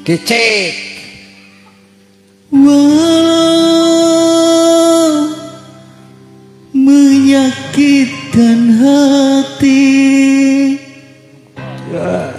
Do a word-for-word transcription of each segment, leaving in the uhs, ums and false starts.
Kecek. Wow, menyakitkan hati. Ya.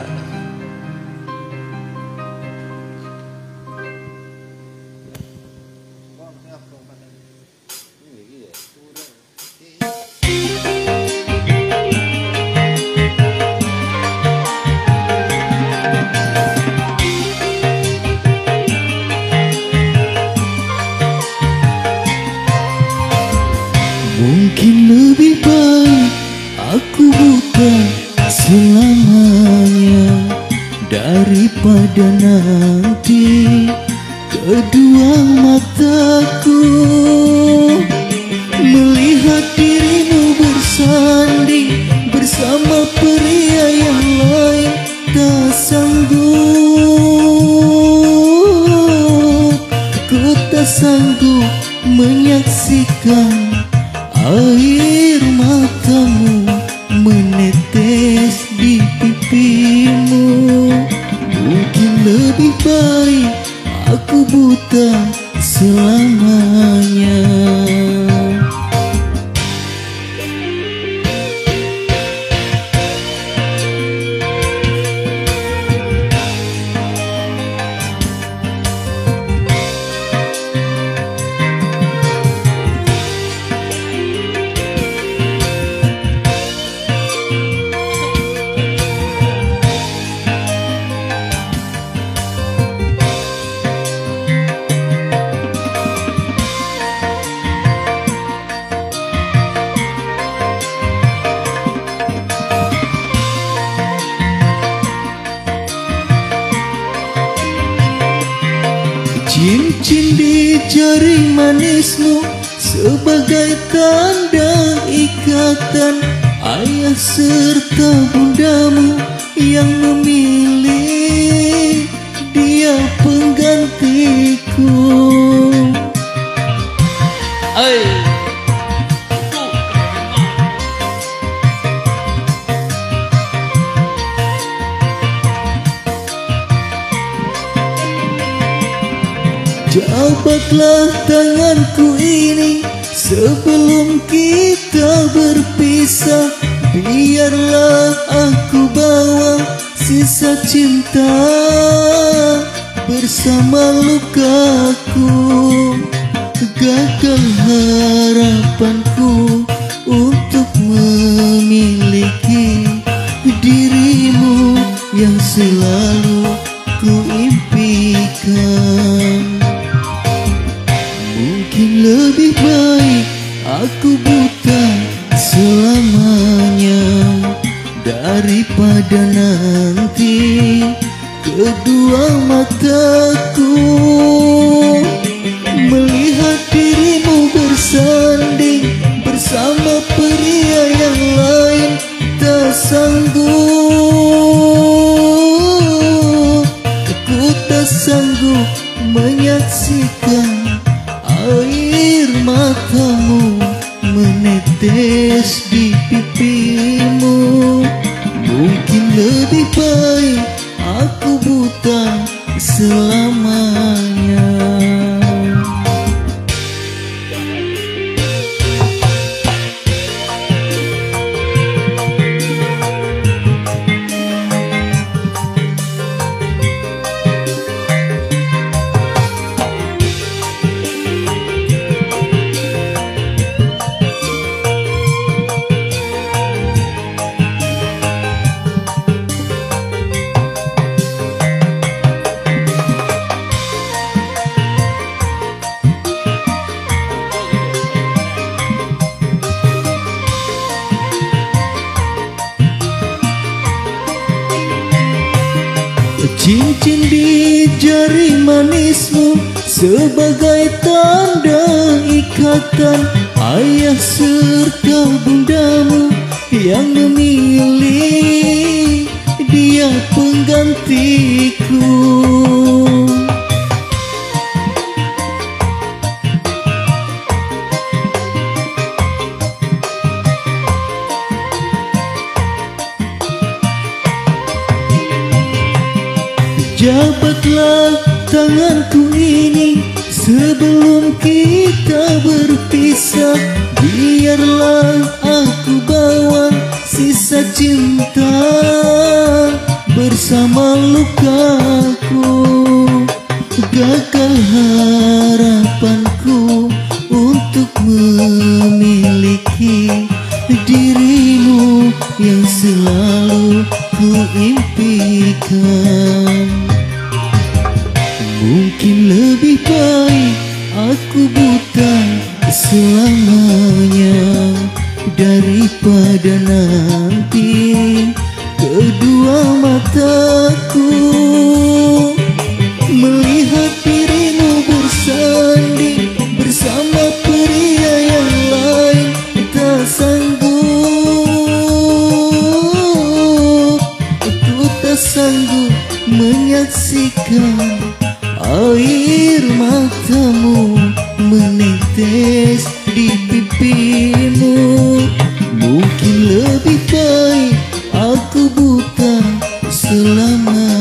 Mungkin lebih baik aku buta selamanya daripada nanti kedua mataku melihat dirimu bersanding bersama pria yang lain. Tak sanggup, ku tak sanggup menyaksikan air matamu menetes di pipimu. Mungkin lebih baik aku buta selamanya. Cincin di jari manismu sebagai tanda ikatan ayah serta bundamu yang memilih dia penggantiku. Ay. Jabatlah tanganku ini sebelum kita berpisah. Biarlah aku bawa sisa cinta bersama lukaku. Gagal harapanku untuk memiliki dirimu yang selalu ku impikan. Mungkin lebih baik aku buta selamanya daripada nanti kedua mataku melihat dirimu bersanding bersama pria yang lain. Tak sanggup, aku tak sanggup menyaksikan air matamu menetes di pipimu. Mungkin lebih baik aku buta selamanya. Cincin di jari manismu sebagai tanda ikatan ayah serta bundamu yang memilih dia penggantiku. Dapatlah tanganku ini sebelum kita berpisah. Biarlah aku bawa sisa cinta bersama lukaku. Gagal harapanku untuk memiliki dirimu yang selalu ku impikan. Mungkin lebih baik aku buta selamanya daripada nanti kedua mataku melihat dirimu bersanding bersama pria yang lain. Tak sanggup, aku tak sanggup menyaksikan air matamu menetes di pipimu. Mungkin lebih baik aku buta selamanya.